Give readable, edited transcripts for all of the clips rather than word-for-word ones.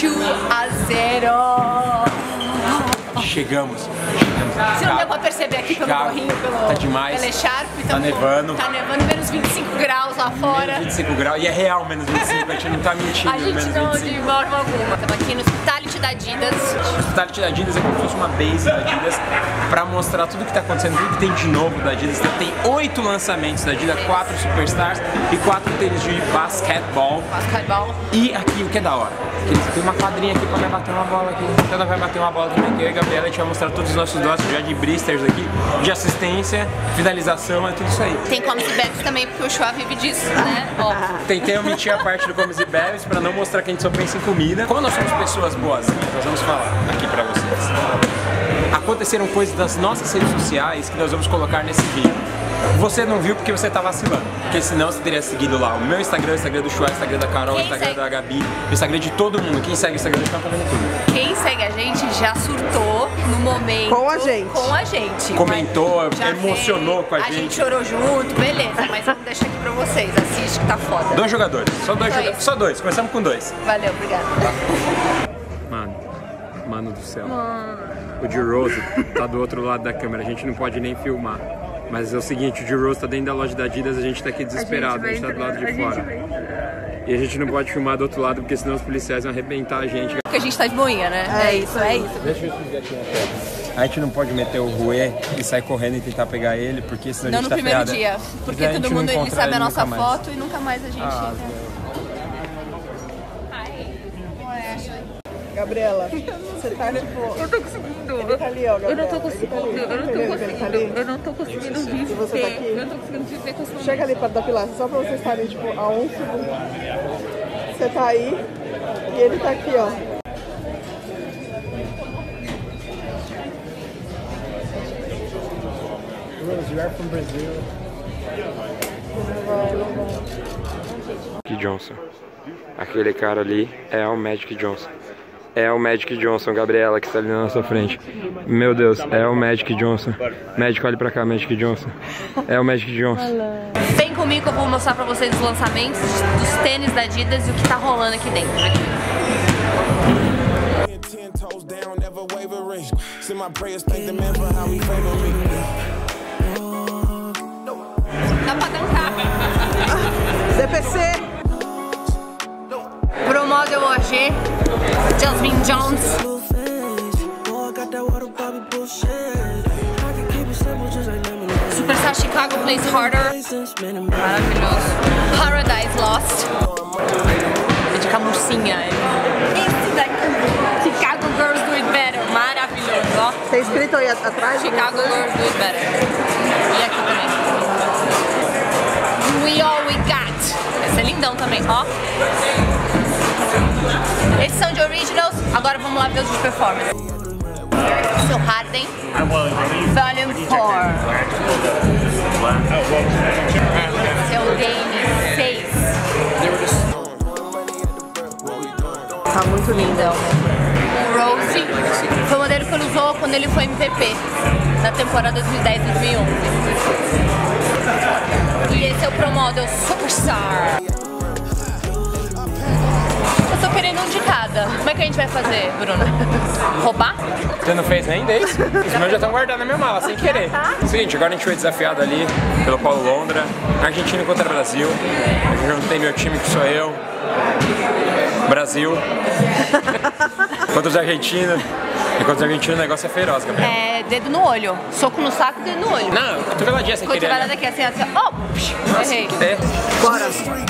2-0. Chegamos. Se não deu pra perceber aqui pelo gorrinho, tá demais. pelo echarpe, tá nevando. Tá nevando, menos 25 graus lá fora. Menos 25 graus, e é real menos 25, a gente não tá mentindo. A gente menos não, 25. de forma alguma. Estamos aqui no Hospitality da Adidas. O Hospitality da Adidas é como se fosse uma base da Adidas pra mostrar tudo que tá acontecendo, tudo que tem de novo da Adidas. Tem 8 lançamentos da Adidas, 4 Superstars e 4 tênis de basquetebol. E aqui, o que é da hora? Tem uma quadrinha aqui pra me bater uma bola aqui. Então ela vai bater uma bola também, que eu e a Gabriela a gente vai mostrar todos os nossos doces já de bristers aqui, de assistência, finalização, é tudo isso aí. Tem comes e bebes também, porque o Chua vive disso, né? Ó. Tentei omitir a parte do comes e bebes pra não mostrar que a gente só pensa em comida. Como nós somos pessoas boazinhas, nós vamos falar aqui pra vocês. Aconteceram coisas das nossas redes sociais que nós vamos colocar nesse vídeo. Você não viu porque você tá vacilando, porque senão você teria seguido lá o meu Instagram, o Instagram do Chua, o Instagram da Carol, o Instagram da Gabi, o Instagram de todo mundo. Quem segue o Instagram do Chua tá vendo tudo. Quem segue a gente já surtou no momento com a gente. Comentou, emocionou com a gente. A gente chorou junto, beleza, mas vamos deixar aqui pra vocês, assiste que tá foda. 2 jogadores, só 2 jogadores, só 2, começamos com 2. Valeu, obrigada. Mano do céu. O D-Rose tá do outro lado da câmera, a gente não pode nem filmar. Mas é o seguinte, o D-Rose tá dentro da loja da Adidas, a gente tá aqui desesperado, a gente tá do lado de fora. E a gente não pode filmar do outro lado, porque senão os policiais vão arrebentar a gente. Porque a gente tá de boinha, né? É isso. Deixa eu explicar aqui na tela. A gente não pode meter o Ruê e sair correndo e tentar pegar ele, porque senão a gente tá ferrado. Não no primeiro dia, porque todo mundo ele sabe a nossa foto e nunca mais a gente... Gabriela, você tá tipo... Eu tô conseguindo. Ele tá ali, ó, Gabriela. Eu não tô conseguindo. Eu não tô conseguindo viver. E você tá aqui? Eu não tô conseguindo viver com essa... Chega ali perto da pilastra, só pra vocês estarem tipo a 1 segundo. Você tá aí e ele tá aqui, ó. You are from Brazil. Johnson. Aquele cara ali é o Magic Johnson. É o Magic Johnson, Gabriela, que está ali na nossa frente. Meu Deus, é o Magic Johnson. Magic, olha pra cá, Magic Johnson. É o Magic Johnson. Vem comigo que eu vou mostrar pra vocês os lançamentos dos tênis da Adidas e o que tá rolando aqui dentro. Dá pra cantar. DPC. Pro Model OG, Jasmine Jones. Superstar Chicago Plays Harder. Maravilhoso. Paradise Lost. É de camurcinha. Esse daqui. Chicago Girls Do It Better. Maravilhoso, ó. Tem escrito aí atrás? Chicago Girls Do It Better. E aqui também. We All We Got. Esse é lindão também, ó. Esses são de originals, agora vamos lá ver os de performance. Seu Harden, Volume 4. Seu Dane 6. Tá muito lindão. O Rose foi o modelo que ele usou quando ele foi MVP na temporada 2010-2011. E esse é o Pro Model Superstar. Eu tô querendo um de cada. Como é que a gente vai fazer, Bruno? Roubar? Você não fez nem desse? Os meus já estão guardados na minha mala, sem querer. Seguinte, agora a gente foi desafiado ali pelo Paulo Londra. Argentina contra Brasil. Eu juntei meu time, que sou eu. Brasil. Contra os argentinos. E contra os argentinos o negócio é feroz, Gabriel. É, dedo no olho. Soco no saco e dedo no olho. Não, cotoveladinha sem querer. Cotovelada aqui, assim, assim. Oh! Errei. É. Bora.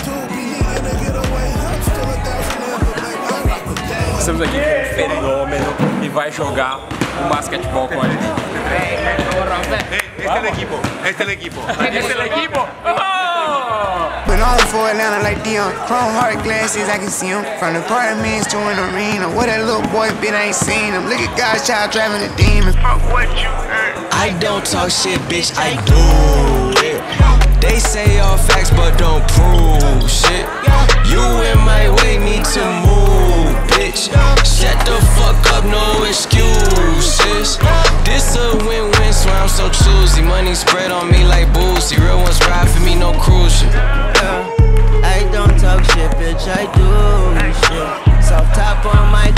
Estamos aqui com um fenômeno que vai jogar um basquetebol com a gente. Este es el equipo. Este es el equipo. Este es el equipo. Been all for Atlanta like Dion. Chrome heart glasses, I can see him. From the apartments to an arena. What that little boy bit, I ain't seen him. Look at God's child driving a demon. I don't talk shit, bitch, I do it. They say all facts, but don't prove shit. You in my way, need to move, bitch. Shut the fuck up, no excuses. This a win-win, so I'm so choosy. Money spread on me like boozy. Real ones ride for me, no cruise shit. I don't talk shit, bitch, I do shit. Soft top on my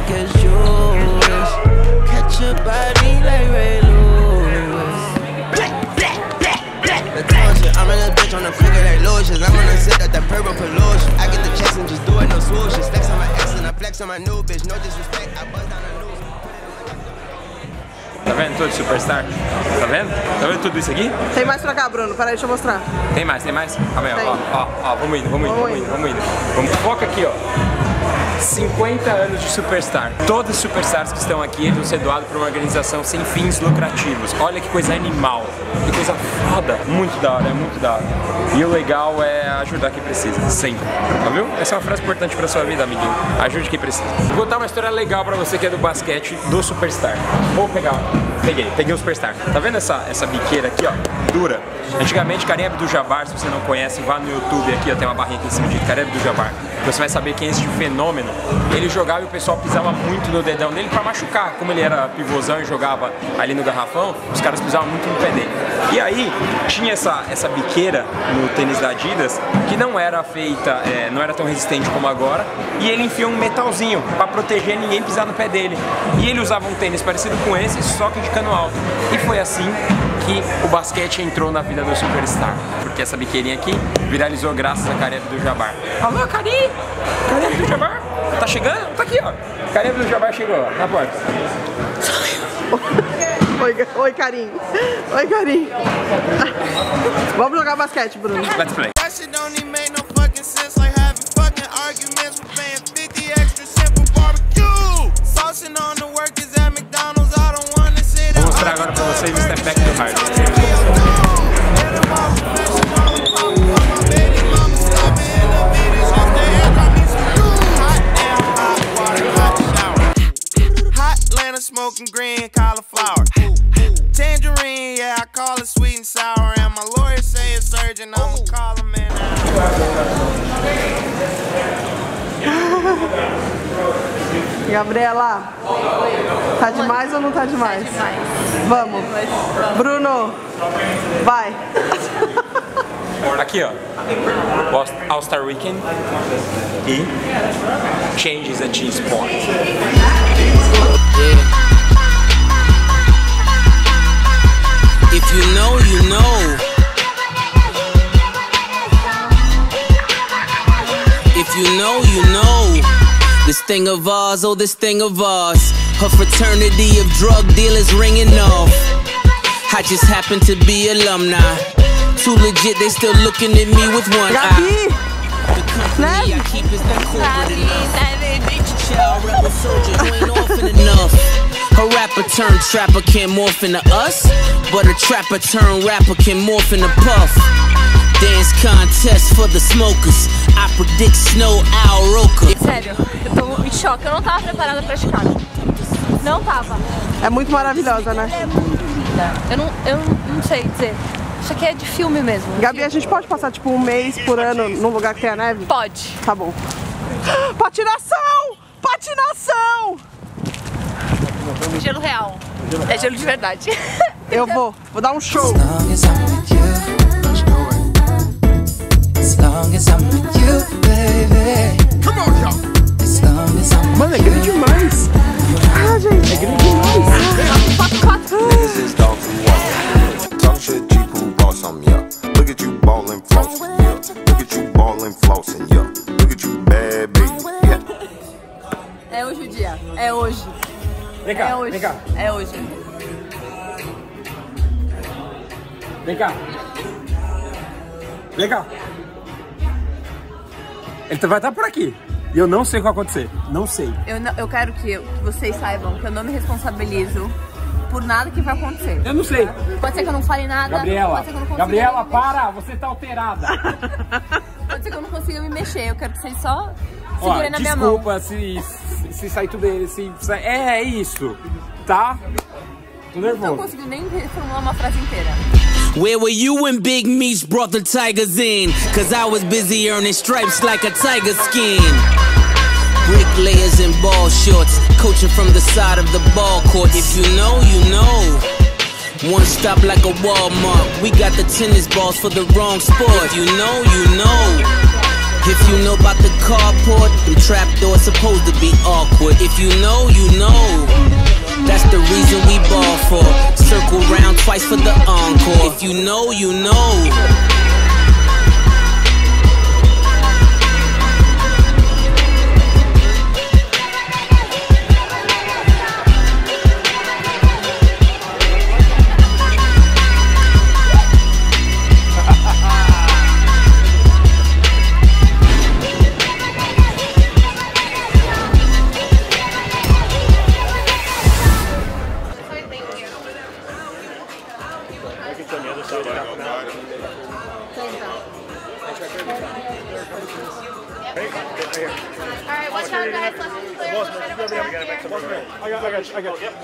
like as yours. Catch your body like Ray Lewis. The torture, I'm in a bitch on the cricket like lotions. I'm gonna sit at that purple pollution. I get the chest and just do it, no swooshes. Flex on my ex and I flex on my new bitch. No disrespect, I buzz down the news. Tá vendo tudo de Superstar? Tá vendo? Tá vendo tudo isso aqui? Tem mais pra cá, Bruno. Peraí, deixa eu mostrar. Tem mais, tem mais? Calma aí, ó, vamos indo. Vamos, foca aqui, ó. 50 anos de Superstar. Todos os Superstars que estão aqui vão ser doados para uma organização sem fins lucrativos. Olha que coisa animal, que coisa foda. Muito da hora, é muito da hora. E o legal é ajudar quem precisa, sempre. Tá viu? Essa é uma frase importante pra sua vida, amiguinho. Ajude quem precisa. Vou contar uma história legal pra você que é do basquete do Superstar. Vou pegar, peguei o Superstar. Tá vendo essa biqueira aqui, ó? Dura. Antigamente, Kareem Abdul-Jabbar, se você não conhece, vá no YouTube aqui, ó, tem uma barrinha aqui em cima de Kareem Abdul-Jabbar. Você vai saber quem é esse fenômeno. Ele jogava e o pessoal pisava muito no dedão dele pra machucar. Como ele era pivôzão e jogava ali no garrafão, os caras pisavam muito no pé dele. E aí, tinha essa biqueira no tênis da Adidas, que não era feita, não era tão resistente como agora, e ele enfiou um metalzinho pra proteger ninguém pisar no pé dele. E ele usava um tênis parecido com esse, só que de cano alto. E foi assim que o basquete entrou na vida do Superstar, porque essa biqueirinha aqui viralizou graças a Kareem Abdul-Jabbar. Alô, Kareem Abdul-Jabbar? Tá chegando? Tá aqui, ó. Kareem Abdul-Jabbar chegou, ó, na porta. Oi, Kareem. Oi, Kareem. Vamos jogar basquete, Bruno. Let's play. Vou mostrar agora pra vocês o step back do Hard. Smoking green cauliflower, tangerine, yeah, I call it sweet and sour. And my lawyer say it's urgent, I'ma call him in. Gabriela, tá demais ou não tá demais? Tá demais. Vamos. Bruno, vai. Aqui, ó, All-Star Weekend e Changes at G-Sport. If you know, you know. If you know, you know. This thing of ours, oh, this thing of ours. Her fraternity of drug dealers ringing off. I just happen to be alumni. Too legit, they still looking at me with one eye. The company I keep is not corporate enough. Child rebel soldier, you ain't often enough. A rapper turned trapper can't morph into us, but a trapper turned rapper can morph into Puff. Dance contest for the smokers. I predict snow, Al Roker. Sério, eu tô em choque. Eu não tava preparada pra Chicago. Não tava. É muito maravilhosa, né? É muito linda. Eu não sei dizer. Isso aqui é de filme mesmo. Gabi, a gente pode passar tipo um mês por ano num lugar que tem a neve? Pode. Tá bom. Patinação! Patinação! Gelo real. É gelo de verdade. Eu vou dar um show. Mano, é grande demais. Ah, gente, é grande demais. É hoje o dia. É hoje. Vem cá, É hoje. vem cá. É hoje. Vem cá. Vem cá. Ele vai estar por aqui. E eu não sei o que vai acontecer. Não sei. Eu quero que vocês saibam que eu não me responsabilizo por nada que vai acontecer. Eu não sei. Pode ser que eu não fale nada. Gabriela, pode ser que eu não consiga Gabriela, me para! Você tá alterada. Pode ser que eu não consiga me mexer. Eu quero que vocês só segurem na minha mão. Desculpa se sair tudo dele. É isso. Tá? Tô nervoso. Eu não consigo nem formular uma frase inteira. Where were you when Big Meech brought the Tigers in? Cause I was busy earning stripes like a tiger skin. Bricklayers in ball shorts, coaching from the side of the ball court. If you know, you know. One stop like a Walmart. We got the tennis balls for the wrong sport. If you know, you know. If you know about the carport, the trapdoor supposed to be awkward. If you know, you know. That's the reason we ball for. Circle round twice for the encore. If you know, you know. Alright, watch out guys, let's be clear. I got. Yep.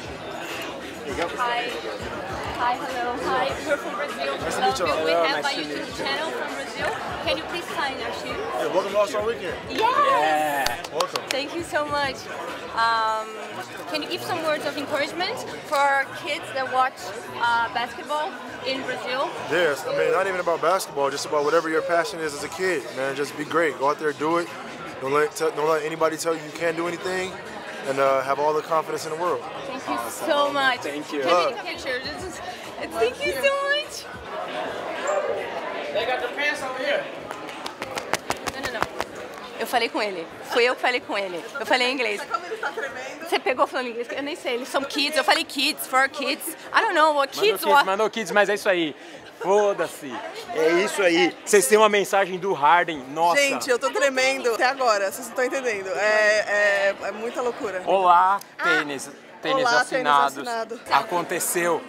Hi. Hi, hello. Hi, we're from Brazil. We have a YouTube channel from Brazil. Can you please sign our shoe? Yeah, welcome to All-Star Weekend. Yes! Yeah. Welcome. Thank you so much. Can you give some words of encouragement for kids that watch basketball in Brazil? Yes, I mean, not even about basketball, just about whatever your passion is as a kid, man. Just be great. Go out there, do it. Don't let anybody tell you can't do anything, and have all the confidence in the world. Thank you so much. Thank you. Can we take a picture? Thank you so much. They got the pants over here. Não. Eu falei com ele. Fui eu que falei com ele. Eu falei em inglês. Como ele tá tremendo? Você pegou falando inglês? Eu nem sei. Eles são kids. Eu falei kids, for kids. I don't know what kids want. Mandou kids, mas é isso aí. Foda-se. É isso aí. Vocês têm uma mensagem do Harden. Nossa. Gente, eu tô tremendo até agora. Vocês não estão entendendo. É muita loucura. Olá, tênis. Tênis Olá, assinados. tênis assinado. Aconteceu.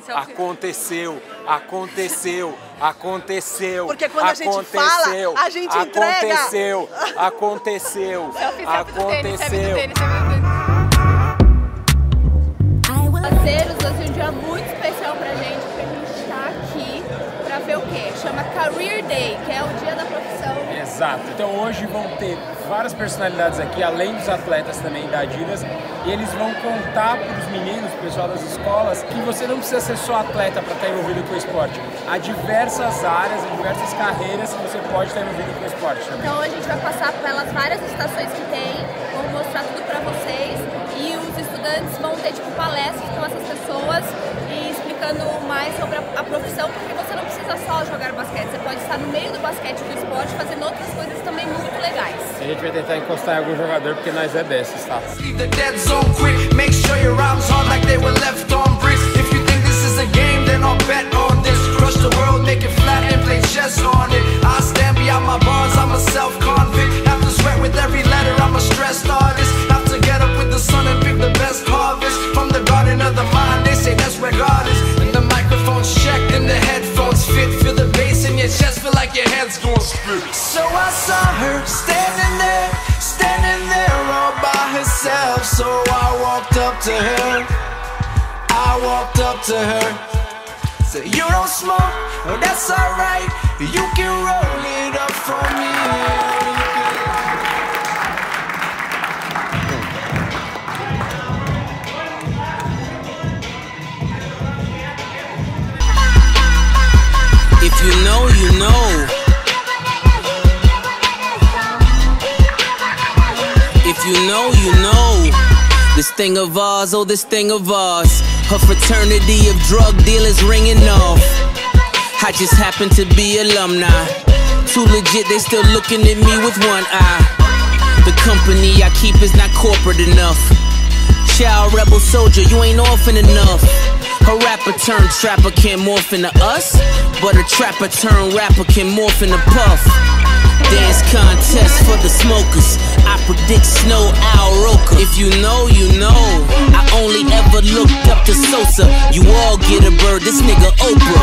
Porque quando a gente fala, a gente entrega. Aconteceu. Parceiros, hoje é um dia muito especial pra gente, porque a gente tá aqui pra ver o quê? Chama Career Day, que é o dia da profissão. Exato. Então hoje vão ter várias personalidades aqui, além dos atletas também da Adidas, e eles vão contar para os meninos, pro pessoal das escolas, que você não precisa ser só atleta para estar envolvido com o esporte. Há diversas áreas, diversas carreiras que você pode estar envolvido com o esporte também. Então a gente vai passar pelas várias estações que tem, vamos mostrar tudo para vocês, e os estudantes vão ter tipo palestras com essas pessoas e explicando mais sobre a profissão, porque você não precisa só jogar basquete, você pode estar no meio do basquete do esporte fazendo outras coisas também muito legais. A gente vai tentar encostar em algum jogador porque nós é desses, tá? So I saw her standing there all by herself. So I walked up to her, said, you don't smoke, oh that's alright, you can roll it up for me. If you know, you know. If you know, you know. This thing of ours, oh this thing of ours. Her fraternity of drug dealers ringing off. I just happen to be alumni. Too legit, they still looking at me with one eye. The company I keep is not corporate enough. Child rebel soldier, you ain't orphan enough. A rapper turned trapper can't morph into us, but a trapper turned rapper can morph into Puff. Dance contest for the smokers. I predict snow, Al Roker. If you know, you know. I only ever looked up to Sosa. You all get a bird, this nigga Oprah.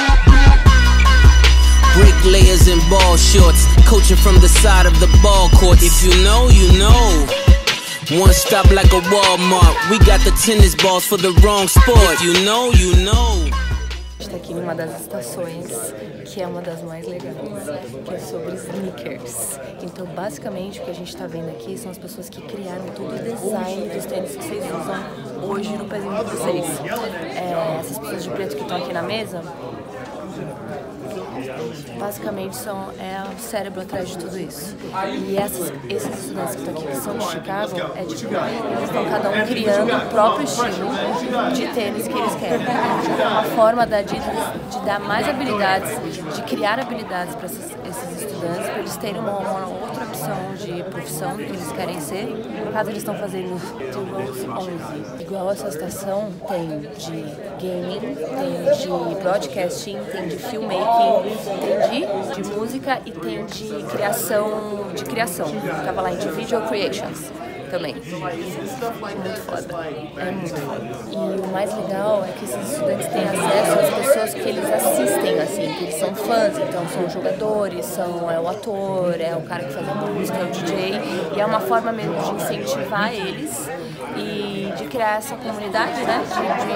Bricklayers in ball shorts, coaching from the side of the ball court. If you know, you know. One stop like a Walmart. We got the tennis balls for the wrong sport. If you know, you know. A gente tá aqui numa das estações que é uma das mais legais, que é sobre sneakers. Então, basicamente, o que a gente tá vendo aqui são as pessoas que criaram todo o design dos tênis que vocês usam hoje no pezinho de vocês. Essas pessoas de preto que estão aqui na mesa. basicamente é o cérebro atrás de tudo isso. E esses estudantes que estão aqui, que são de Chicago, eles estão cada um criando o próprio estilo de tênis que eles querem. É uma forma da Adidas de dar mais habilidades, de criar habilidades para esses estudantes, para eles terem uma outra opção de profissão que eles querem ser. No caso, eles estão fazendo The Rose 11. Igual essa estação tem de gaming, tem de broadcasting, tem de filmmaking, tem de música e tem de criação. Tava lá em Video Creations também. Muito foda. É muito foda. E o mais legal é que esses estudantes têm acesso às pessoas que eles assistem, assim, que eles são fãs, então são jogadores, é o ator, é o cara que faz a música, é o DJ, e é uma forma mesmo de incentivar eles e de criar essa comunidade, né?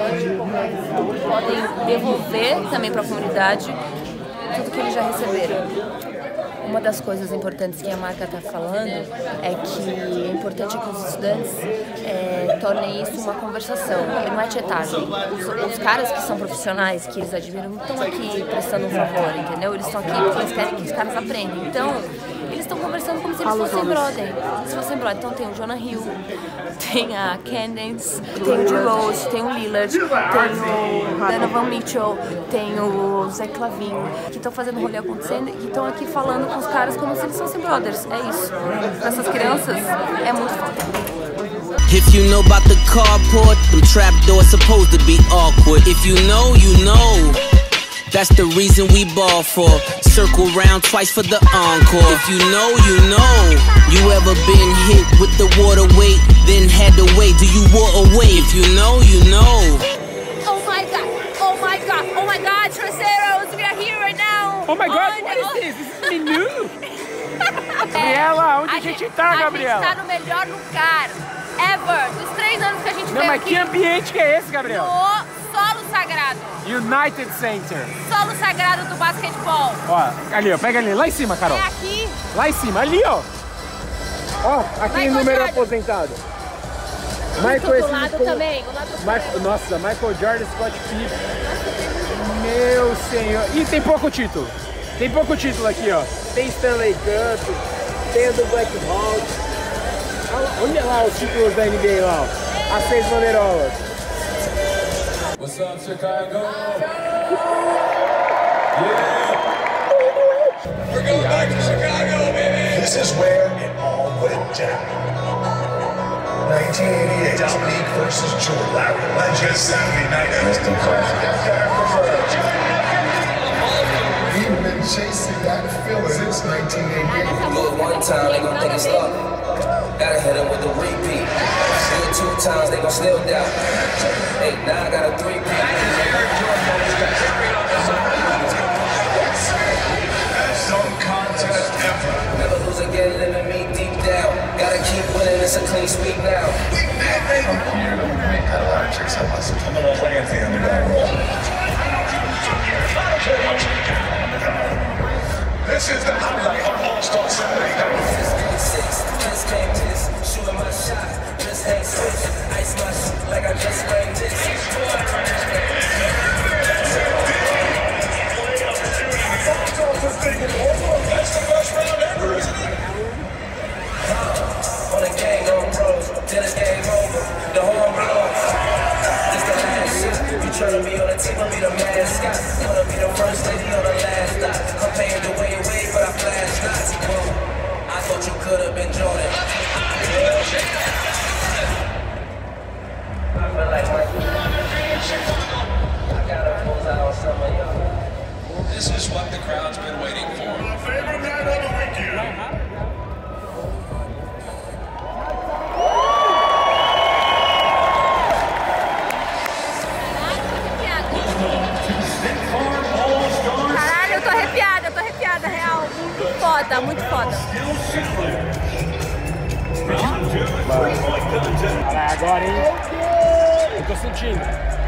De podem devolver também para a comunidade tudo que eles já receberam. Uma das coisas importantes que a marca está falando é que é importante que os estudantes tornem isso uma conversação, não é tietagem. Os caras que são profissionais, que eles admiram, não estão aqui prestando um favor, entendeu? Eles estão aqui porque eles querem que os caras aprendam. Então, eles estão conversando como se eles fossem brother. Então tem o Jonah Hill, tem a Candace, tem o D-Rose, tem o Lillard, tem o Donovan Mitchell, tem o Zach Lavine, que estão fazendo o rolê acontecendo e estão aqui falando com os caras como se eles fossem brothers. É isso. Para essas crianças é muito foda. If you know about the carport, them trapdoors supposed to be awkward. If you know, you know. That's the reason we ball for. Circle round twice for the encore. If you know, you know. You ever been hit with the water weight, then had to wait? Do you walk away? If you know, you know. Oh my god, oh my god, oh my god, Terceiros, we are here right now. Oh my god, what is this? This is menu? Gabriela, onde a gente tá, Gabriela? A gente tá no melhor lugar ever, dos 3 anos que a gente veio aqui. Não, mas que ambiente que é esse, Gabriela? No solo sagrado. United Center. Solo sagrado do basquetebol. Ó, ali, ó, pega ali, lá em cima, Carol. É aqui. Lá em cima, ali, ó. Ó, aqui o número aposentado. Michael do lado também. Nossa, Michael Jordan, Scott Pippen. Meu senhor. Ih, tem pouco título. Tem pouco título aqui, ó. Tem Stanley Cup, tem o do Black Hawks. Olha lá os títulos da NBA lá, ó. As 6 bandeirolas. What's up, Chicago? Yeah. We're going back to Chicago, baby. This is where it all went down. 1988, Dominique versus Jordan. Larry Legend. Saturday night. We've been chasing that feeling since 1988. Do it one time, they gon' think it's luck. Gotta hit them with the repeat. Do it 2 times, they gon' still doubt. Hey, now I got a 3-peat. Some contest ever. Never lose again, living me deep down. Gotta keep winning, it's a clean sweep now. I'm here to make that a lot of tricks up us. I'm gonna play at the underdog role. This is the highlight of All-Star Saturday night. Just came this, shooting my shot, just hang switch, ice my shit like I just framed this. That's the first round ever, isn't it? On the gang, on pros, then it's game over, the horn blows. This the last shit, you tryna be on the team, I'll be the mascot. Wanna be the first lady on the last stop. I'm paying the way away, but I flash shots. I thought you could've been Jordan. I feel like I gotta close out on some of y'all. This is what the crowd's been waiting for. My favorite night of the weekend. Caralho, eu tô arrepiada, real. Muito foda. Caralho, agora, hein? Eu tô sentindo.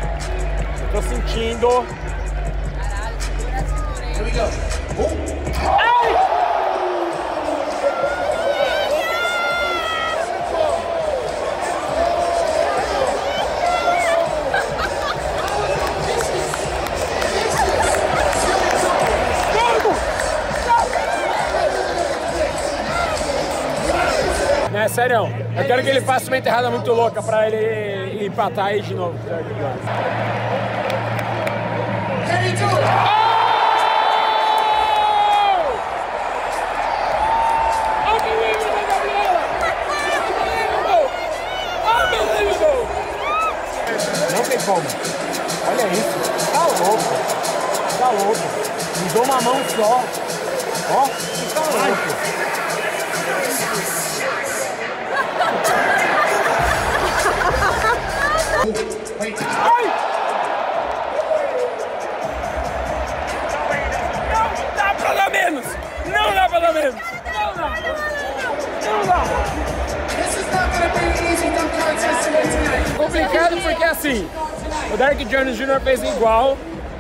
Here we go. sério. Eu quero que ele faça uma enterrada muito louca pra ele empatar aí de novo. Não tem como. Olha isso. Tá louco. Tá louco. Usou uma mão só. Ó, tá louco. Ai! Não dá pra dar menos! Não dá pra dar menos! Não dá! Não dá! Complicado porque assim, o Derrick Jones Jr. fez igual.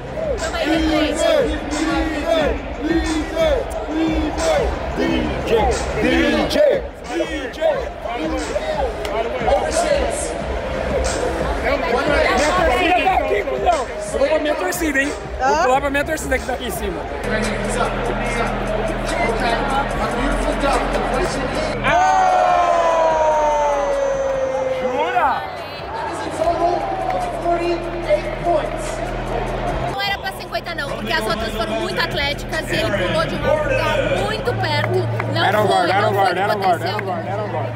DJ! Eu vou pra minha torcida, hein? Vou pular pra minha torcida que tá aqui em cima. Jura? Não era pra 50 não, porque as outras foram muito atléticas e ele pulou de um lugar muito perto. Não Era um foi, guarda, era um não foi guarda, era um guarda, potencial. era um guarda, era um guarda.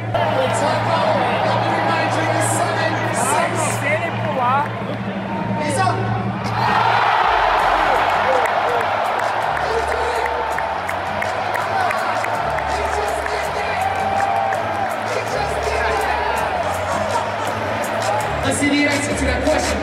Se ele pular... Let's see the answer to that question.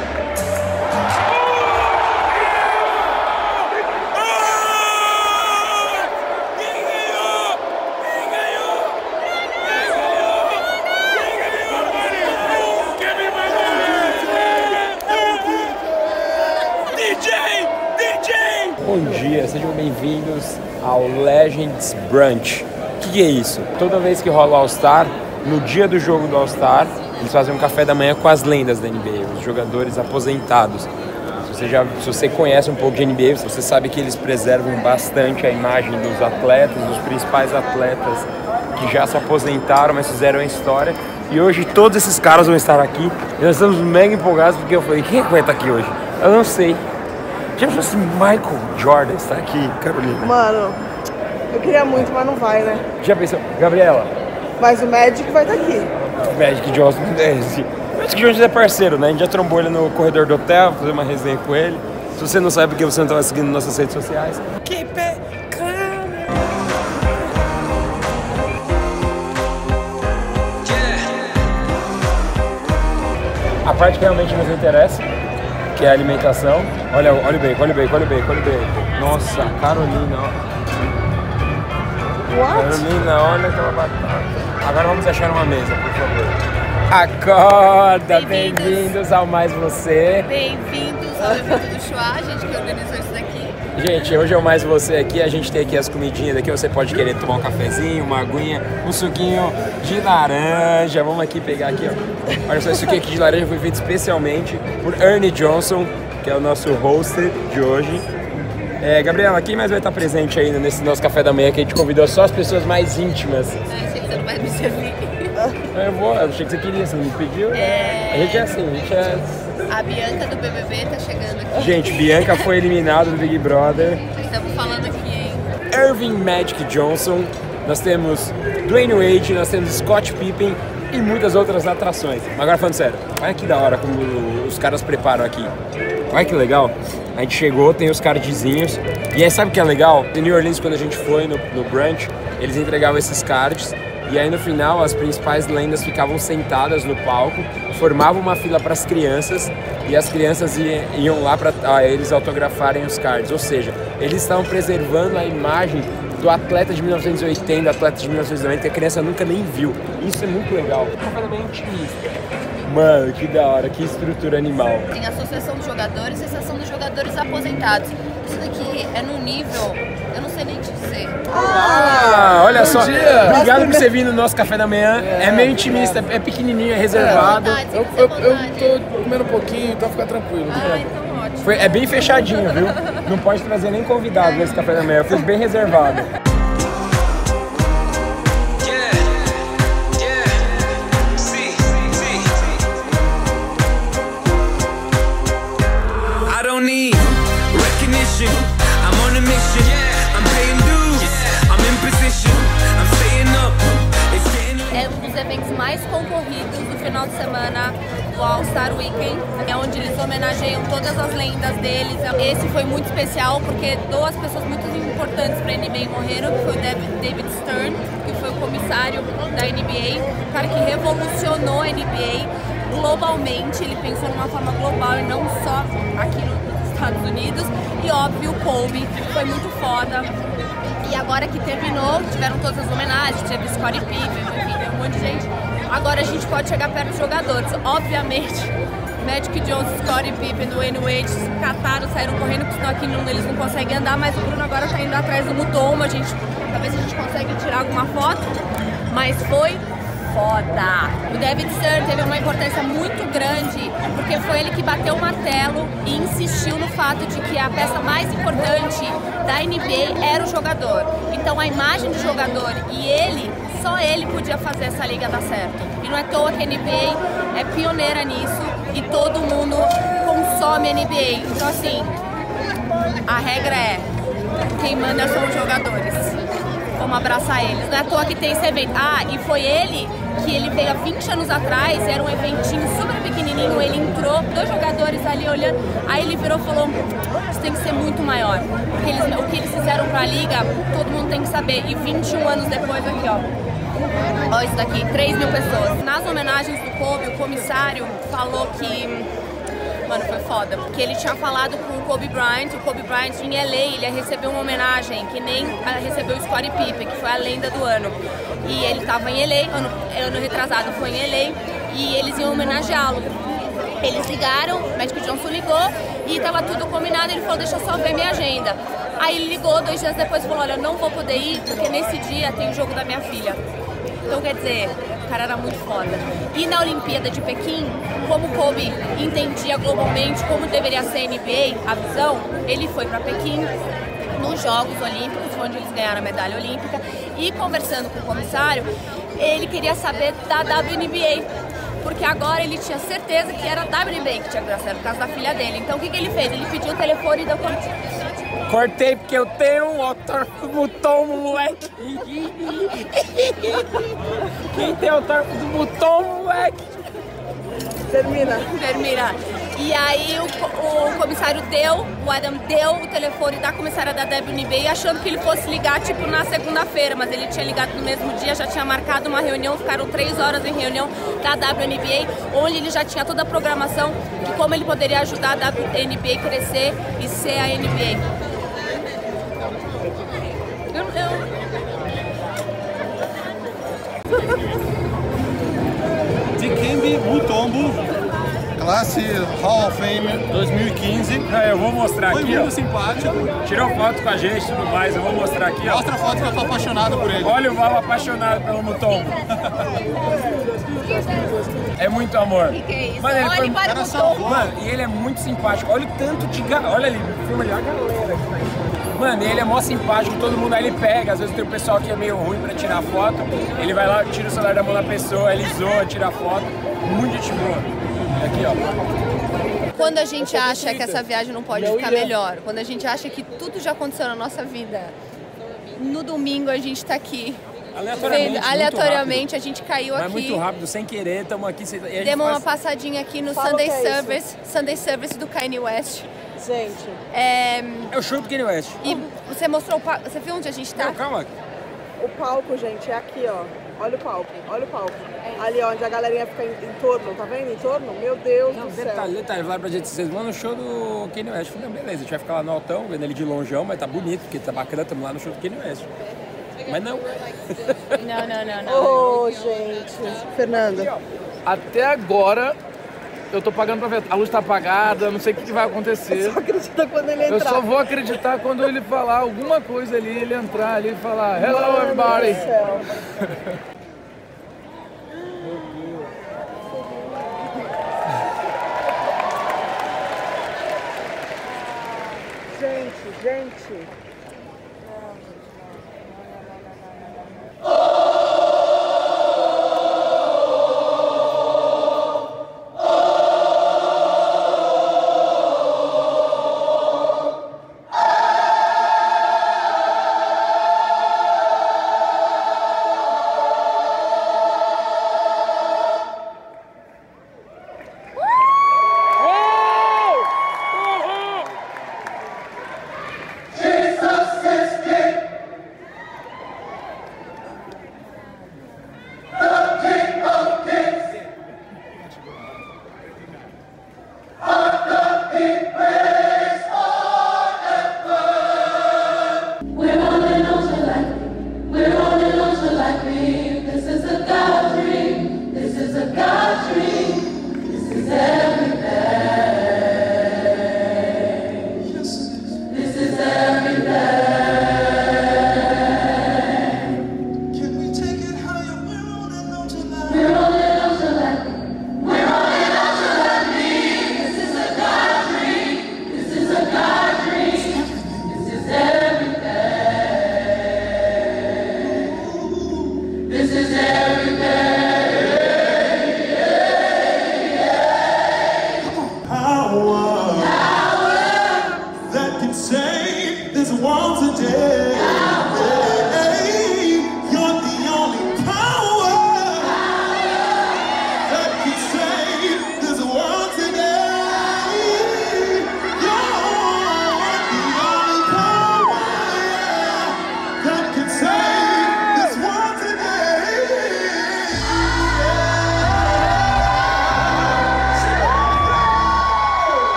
Bom dia, sejam bem-vindos ao Legends Brunch. O que é isso? Toda vez que rola o All-Star, no dia do jogo do All-Star, eles fazem um café da manhã com as lendas da NBA, os jogadores aposentados. Se você conhece um pouco de NBA, você sabe que eles preservam bastante a imagem dos atletas, dos principais atletas que já se aposentaram, mas fizeram a história. E hoje todos esses caras vão estar aqui. E nós estamos mega empolgados porque eu falei, quem é que vai estar aqui hoje? Eu não sei. Já pensou se Michael Jordan está aqui, Carolina? Mano, eu queria muito, mas não vai, né? Já pensou? Gabriela? Mas o Magic vai estar aqui. O Magic Johnson o Magic Johnson é parceiro, né? A gente já trombou ele no corredor do hotel, fazer uma resenha com ele. Se você não sabe porque você não estava seguindo nossas redes sociais, keep it coming. A parte que realmente nos interessa, que é a alimentação. Olha o bacon, olha o bacon, olha o bacon, olha o bacon. Nossa, Carolina, ó. What? Carolina, olha aquela batata. Agora vamos achar uma mesa, por favor. Acorda, bem-vindos ao Mais Você. Bem-vindos ao evento do Chua, a gente que organizou isso daqui. Gente, hoje é o Mais Você aqui, a gente tem aqui as comidinhas daqui, você pode querer tomar um cafezinho, uma aguinha, um suquinho de laranja. Vamos aqui pegar aqui, ó. Olha só, esse suquinho aqui de laranja foi feito especialmente por Ernie Johnson, que é o nosso host de hoje. Gabriela, quem mais vai estar presente ainda nesse nosso café da manhã que a gente convidou só as pessoas mais íntimas? Achei que você não vai me servir. Eu achei que você queria, você não me pediu? A gente é assim, a gente é... A Bianca do BBB tá chegando aqui. Gente, Bianca foi eliminada do Big Brother. Estamos falando aqui, hein? Irving Magic Johnson, nós temos Dwayne Wade, nós temos Scott Pippen e muitas outras atrações. Mas agora falando sério, olha que da hora como os caras preparam aqui. Olha que legal. A gente chegou, tem os cardzinhos. E aí sabe o que é legal? Em New Orleans, quando a gente foi no brunch, eles entregavam esses cards. E aí no final as principais lendas ficavam sentadas no palco, formavam uma fila para as crianças e as crianças iam lá para eles autografarem os cards. Ou seja, eles estavam preservando a imagem do atleta de 1980, do atleta de 1990, que a criança nunca nem viu. Isso é muito legal. Completamente intimista. Mano, que da hora, que estrutura animal. Tem a Associação dos Jogadores e a Associação dos Jogadores Aposentados. Isso daqui é num nível, eu não sei nem te dizer. Olha só, obrigado por você vir no nosso café da manhã. É meio intimista, é pequenininho, é reservado. Eu tô comendo um pouquinho, então fica tranquilo. Então ótimo. É bem fechadinho, viu? Não pode trazer nem convidado nesse café da manhã, eu fiz bem reservado. mission. I'm on a mission. I'm paying dues. I'm in position. I'm staying up. It's getting É um dos eventos mais concorridos do final de semana do All-Star Weekend, é onde eles homenageiam todas as lendas deles. Esse foi muito especial porque duas pessoas muito importantes para a NBA morreram, que foi o David Stern, que foi o comissário da NBA, o cara que revolucionou a NBA globalmente. Ele pensou numa forma global e não só aqui nos Estados Unidos. E óbvio, o Kobe foi muito foda. E agora que terminou, tiveram todas as homenagens, teve Scottie Pippen, enfim, tem um monte de gente. Agora a gente pode chegar perto dos jogadores. Obviamente, Magic Johnson, Scottie Pippen, Dwayne Wade se cataram, saíram correndo, porque senão aqui eles não conseguem andar, mas o Bruno agora tá indo atrás do Mutombo. Talvez a gente consiga tirar alguma foto, mas foi foda. O David Stern teve uma importância muito grande, porque foi ele que bateu o martelo e insistiu no fato de que a peça mais importante da NBA era o jogador. Então a imagem do jogador e ele, só ele podia fazer essa liga dar certo. E não é à toa que a NBA é pioneira nisso e todo mundo consome a NBA. Então assim, a regra é, quem manda são os jogadores. Vamos abraçar eles. Não é à toa que tem esse evento. Ah, e foi ele que ele veio há 20 anos atrás, era um eventinho super pequenininho, ele entrou, 2 jogadores ali olhando, aí ele virou e falou, isso tem que ser muito maior, porque o que eles fizeram pra liga, todo mundo tem que saber. E 21 anos depois, aqui ó, ó isso daqui, 3 mil pessoas. Nas homenagens do Kobe, o comissário falou que, mano, foi foda, porque ele tinha falado com o Kobe Bryant em LA, ele ia receber uma homenagem, que nem recebeu o Scottie Pippen, que foi a lenda do ano. E ele tava em LA, ano retrasado foi em LA, e eles iam homenageá-lo. Eles ligaram, o Magic Johnson ligou, e tava tudo combinado, ele falou, deixa eu só ver minha agenda. Aí ele ligou 2 dias depois e falou, olha, eu não vou poder ir, porque nesse dia tem o jogo da minha filha. Então quer dizer, o cara era muito foda. E na Olimpíada de Pequim, como o Kobe entendia globalmente como deveria ser a NBA, a visão, ele foi para Pequim nos Jogos Olímpicos, onde eles ganharam a medalha olímpica, e conversando com o comissário, ele queria saber da WNBA, porque agora ele tinha certeza que era a WNBA que tinha que dar certo, por causa da filha dele. Então o que ele fez? Ele pediu o telefone e deu Cortei porque eu tenho um autógrafo do Mutombo, moleque. Quem tem autógrafo do Mutombo, moleque? Termina. E aí o comissário o Adam deu o telefone da comissária da WNBA, achando que ele fosse ligar tipo na segunda-feira, mas ele tinha ligado no mesmo dia, já tinha marcado uma reunião, ficaram 3 horas em reunião da WNBA, onde ele já tinha toda a programação de como ele poderia ajudar a WNBA a crescer e ser a NBA. Dikembe Mutombo, classe Hall of Fame 2015. Eu vou mostrar foi aqui, muito ó. simpático. Tirou foto com a gente e tudo mais, eu vou mostrar aqui, ó. Mostra a foto que eu tô apaixonado por ele. Olha o Val apaixonado pelo Mutombo. É muito amor. Que é isso? Mano, ele Olha para o Mutombo. Mano, e ele é muito simpático. Olha o tanto de olha ali, filma ali, olha a galera que tá aí. Mano, ele é mó simpático, todo mundo aí ele pega, às vezes tem o pessoal que é meio ruim pra tirar foto, ele vai lá, tira o celular da mão da pessoa, ele zoa, tira foto, muito gente boa. Aqui, ó. Quando a gente acha que essa viagem não pode ficar melhor, quando a gente acha que tudo já aconteceu na nossa vida, no domingo a gente tá aqui. Aleatoriamente a gente caiu aqui. Mas muito rápido, sem querer, estamos aqui. Demos uma passadinha aqui no Sunday Service do Kanye West. Gente. É o show do Kanye West. E você mostrou o palco. Você viu onde a gente tá? Não, calma. O palco, gente, é aqui, ó. Olha o palco, olha o palco. Ali onde a galerinha fica em torno, tá vendo? Em torno? Meu Deus do céu. Detalhe, falaram pra gente, vocês vão no show do Kanye West. Eu falei, não, beleza, a gente vai ficar lá no altão, vendo ele de longeão, mas tá bonito, porque tá bacana, estamos lá no show do Kanye West. Mas não. Não. Oh, gente. Fernanda. Até agora, eu tô pagando pra ver. A luz tá apagada, não sei o que vai acontecer. Eu só acredita quando ele entrar. Eu só vou acreditar quando ele falar alguma coisa ali, ele entrar ali e falar hello everybody. Gente.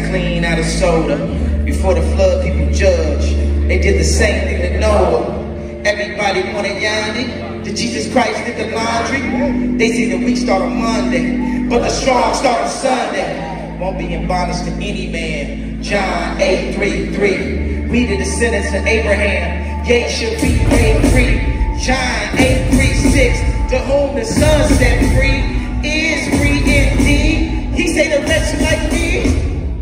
clean out of soda. Before the flood, people judge. They did the same thing to Noah. Everybody wanted Yanni. The Jesus Christ did the laundry. They say the week start on Monday, but the strong start on Sunday. Won't be in bondage to any man. John 8:33. We the descendants of Abraham. Yea, shall be made free. John 8:36. To whom the Son set free is free indeed. He say the rest like me.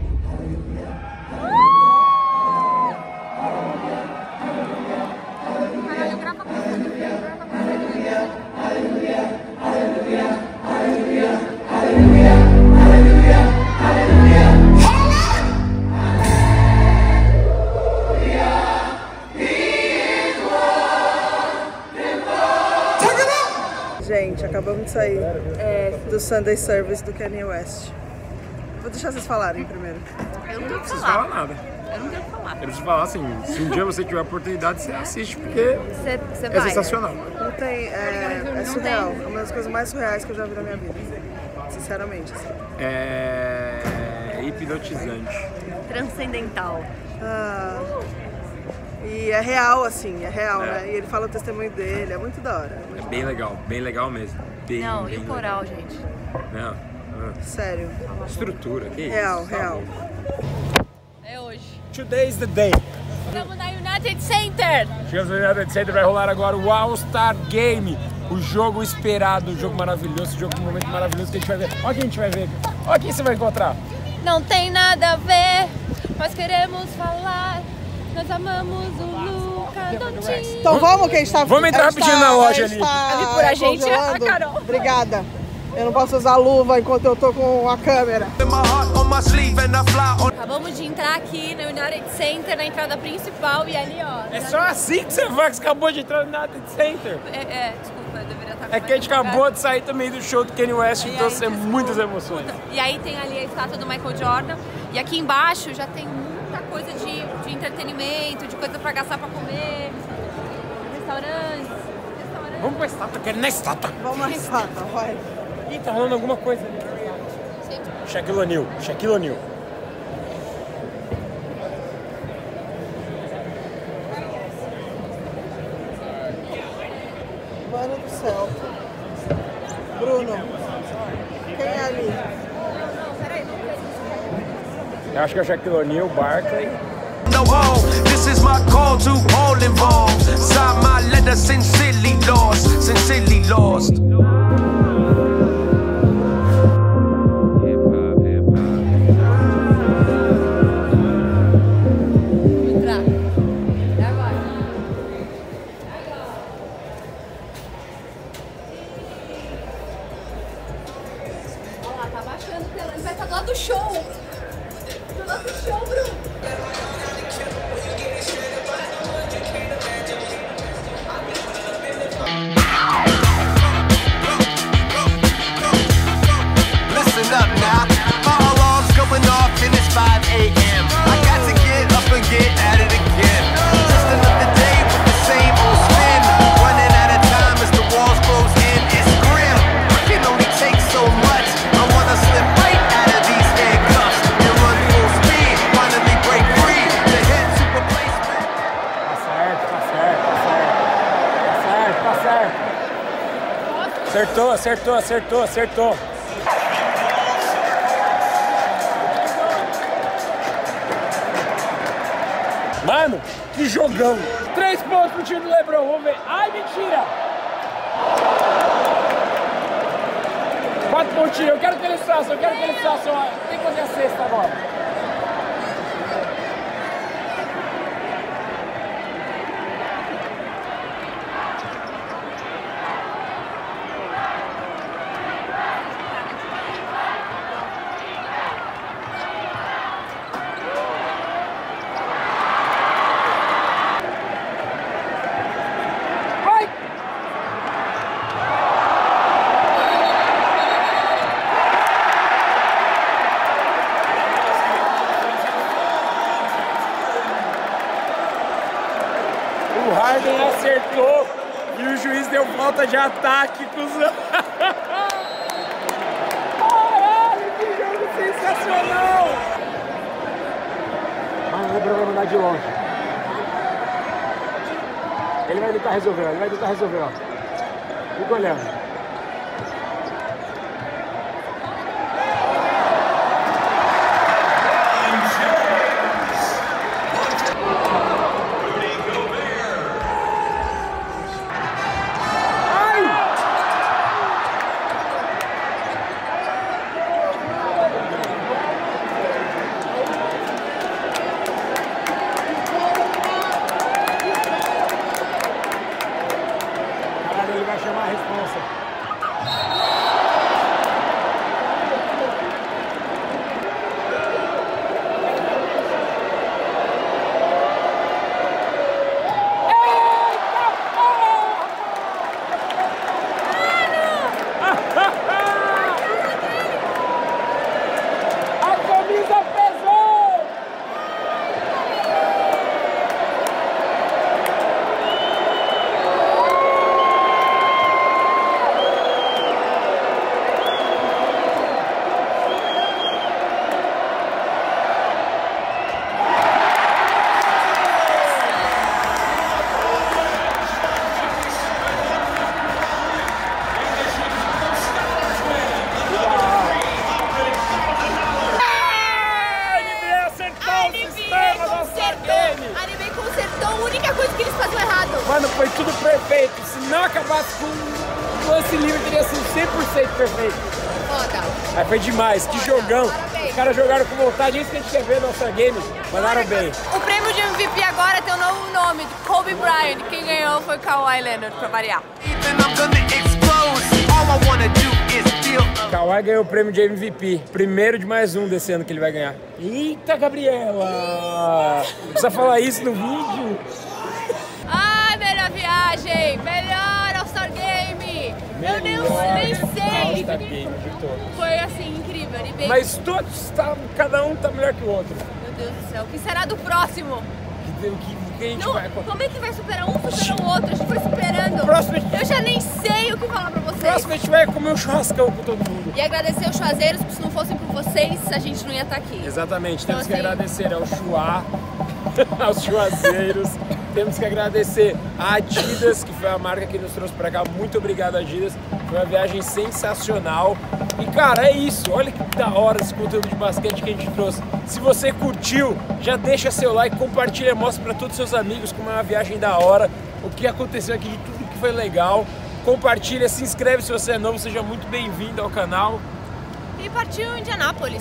Gente, acabamos de sair do Sunday Service do Kanye West. Vou deixar vocês falarem primeiro. Eu não preciso falar nada. Eu não quero falar. Eu preciso falar assim, se um dia você tiver a oportunidade, você assiste, porque você é sensacional. Não tem, é surreal. É uma das coisas mais surreais que eu já vi na minha vida. Sinceramente, assim. É hipnotizante. Transcendental. E é real, assim, é real, né? E ele fala o testemunho dele, é muito da hora. É bem legal mesmo. Bem, não, bem e o coral, gente? Não. Sério. Estrutura, que real, isso? Real. É hoje. Today's the day. Estamos na United Center. Chegamos no United Center, vai rolar agora o All-Star Game. O jogo esperado, o jogo maravilhoso, o jogo, um momento maravilhoso que a gente vai ver. Olha quem a gente vai ver. Olha quem você vai encontrar. Não tem nada a ver, nós queremos falar. Nós amamos o Luca Doncic. Então vamos, que a gente tá... Vamos entrar rapidinho na loja ali. Ali por a gente, a Carol. Obrigada. Eu não posso usar luva enquanto eu tô com a câmera. Acabamos de entrar aqui no United Center, na entrada principal, e ali, ó... É só assim que você vai, que você acabou de entrar no United Center. Desculpa, eu deveria estar... É que a gente acabou de sair também do show do Kanye West, então você muitas emoções. E aí tem ali a estátua do Michael Jordan, e aqui embaixo já tem muita coisa de entretenimento, de coisa pra gastar pra comer, restaurantes. Vamos pra estátua, quero ir na estátua. Vamos na estátua, vai. Ih, tá rolando alguma coisa ali. Shaquille O'Neal, Shaquille O'Neal. Mano do céu. Bruno, quem é ali? Eu acho que é o Shaquille O'Neal, Barkley. This is my call to all involved. Sign my letter, sincerely lost, sincerely lost. Olha lá, tá baixando o telão, vai estar do lado do show. Do lado do show, Bruno. Listen up now, my alarm's going off and it's 5 a.m. I got to get up and get at it again. Just another day with the same old spin. Running out of time as the walls close in. It's grim, I can only take so much. I wanna slip right out of these handcuffs and run full speed. Finally break free to head to replacement. Tá certo. Acertou. Mano, que jogão! 3 pontos pro time do LeBron, vamos ver. Ai, mentira! 4 pontinhos, eu quero que eles façam. Tem que fazer a sexta agora. O Harden acertou e o juiz deu falta de ataque, cuzão. Caralho, que jogo sensacional! Bruno vai mandar de longe. Ele vai tentar resolver, ó. Fica olhando. Mano, foi tudo perfeito. Se não acabasse com o lance livre, teria sido 100% perfeito. Foda. Aí foi demais, que jogão. Parabéns. Os caras jogaram com vontade, é isso que a gente quer ver no All-Star Game. Mandaram bem. O prêmio de MVP agora tem um novo nome, de Kobe Bryant. Quem ganhou foi Kawhi Leonard, pra variar. Kawhi ganhou o prêmio de MVP. Primeiro de mais um desse ano que ele vai ganhar. Eita, Gabriela! Não precisa falar isso no vídeo. Ai, melhor viagem! Melhor All-Star Game! Eu nem sei! All-Star Game de todos. Foi assim, incrível. Bem... Mas todos, cada um tá melhor que o outro. Meu Deus do céu, o que será do próximo? Que a gente não, vai... Como é que vai superar um, superar o outro? A gente foi superando. Próximo... Eu já nem sei o que falar pra vocês. Próximo a gente vai comer um churrascão com todo mundo. E agradecer os chuazeiros, porque se não fossem por vocês, a gente não ia estar aqui. Exatamente, então, temos que agradecer ao Chuá, aos chuazeiros. Temos que agradecer a Adidas, que foi a marca que nos trouxe pra cá. Muito obrigado, Adidas. Foi uma viagem sensacional. E, cara, é isso. Olha que da hora esse conteúdo de basquete que a gente trouxe. Se você curtiu, já deixa seu like, compartilha, mostra pra todos os seus amigos como é uma viagem da hora. O que aconteceu aqui, de tudo que foi legal. Compartilha, se inscreve se você é novo. Seja muito bem-vindo ao canal. E partiu Indianápolis.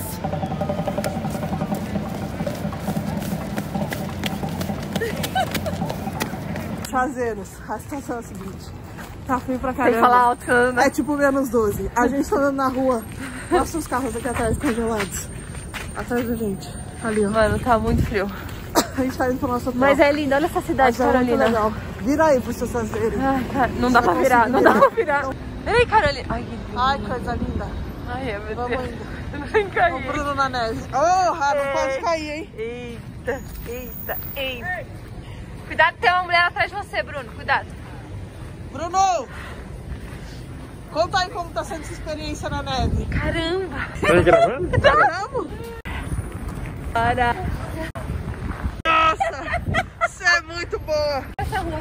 Chazeiros, a situação é a seguinte. Tá frio pra caramba. Tem que falar alto, né? É tipo menos 12. A gente tá andando na rua. Mostra os carros aqui atrás congelados. Atrás da gente. Ali, ó. Mano, tá muito frio. A gente tá indo pro nosso hotel. Mas é lindo, olha essa cidade, Carolina. É legal. Vira aí pros seus chazeiros. Ai, cara, não dá pra virar, não dá pra virar. Peraí, Carolina. Ai, que lindo. Ai, coisa linda. Ai, meu Vamos Deus. ainda. Eu não vem cair. O Bruno na neve. Oh, Rafa, pode cair, hein? Eita, eita, eita. Cuidado, tem uma mulher atrás de você, Bruno. Cuidado. Bruno! Conta aí como tá sendo essa experiência na neve. Caramba! Tá gravando? Gravamos! Para! Nossa! Você é muito boa! Essa rua.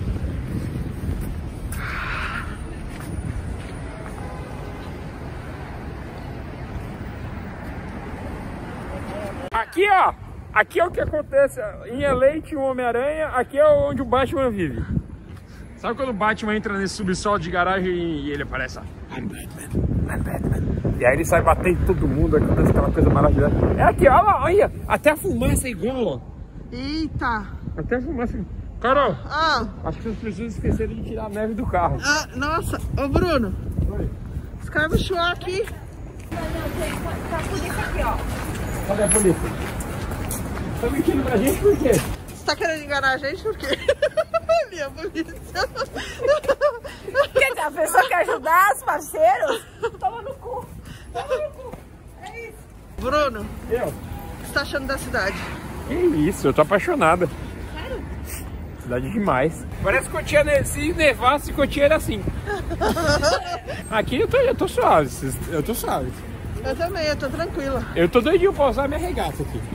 Aqui, ó! Aqui é o que acontece. Em LA tinha o Homem-Aranha, aqui é onde o Batman vive. Sabe quando o Batman entra nesse subsolo de garagem e ele aparece, ó, I'm Batman, I'm Batman. E aí ele sai batendo todo mundo, acontece aquela coisa maravilhosa. É aqui, ó, olha, até a fumaça é igual, ó. Eita! Até a fumaça. Carol, acho que vocês precisam esquecer de tirar a neve do carro. Nossa, ô Bruno. Oi. Escreve o Chua aqui. Tá a polícia aqui, ó. Cadê a polícia? Tá mentindo pra gente por quê? Você tá querendo enganar a gente por quê? Ali a polícia. Quer dizer, a pessoa quer ajudar os parceiros? Toma no cu. Toma no cu. É isso. Bruno. Eu? O que você tá achando da cidade? Que isso, eu tô apaixonada. Sério? Cidade demais. Parece Cotia, se nevasse, Cotia era assim. Aqui eu tô suave, eu tô suave. Eu também, eu tô tranquila. Eu tô doidinho pra usar minha regata aqui.